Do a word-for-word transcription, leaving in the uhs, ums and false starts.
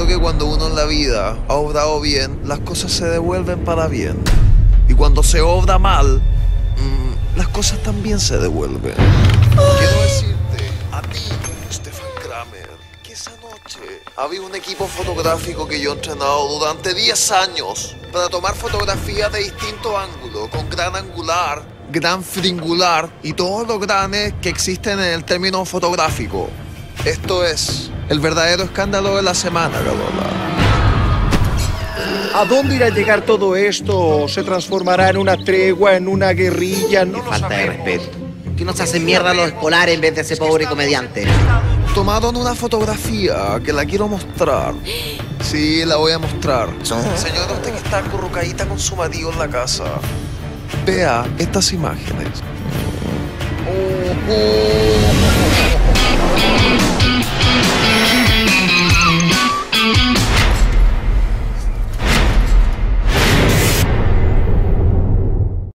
que cuando uno en la vida ha obrado bien, las cosas se devuelven para bien. Y cuando se obra mal, mmm, las cosas también se devuelven. Quiero decirte a ti, Stefan Kramer, que esa noche había un equipo fotográfico que yo he entrenado durante diez años para tomar fotografías de distintos ángulos, con gran angular, gran fringular y todos los granes que existen en el término fotográfico. Esto es el verdadero escándalo de la semana, Carola. ¿A dónde irá a llegar todo esto? ¿Se transformará en una tregua, en una guerrilla? No lo Falta de sabemos. respeto. Que no se hacen mierda los escolares en vez de ese pobre comediante. Tomaron una fotografía que la quiero mostrar. Sí, la voy a mostrar. Señora, usted que está acurrucadita con su marido en la casa, vea estas imágenes. Oh, oh.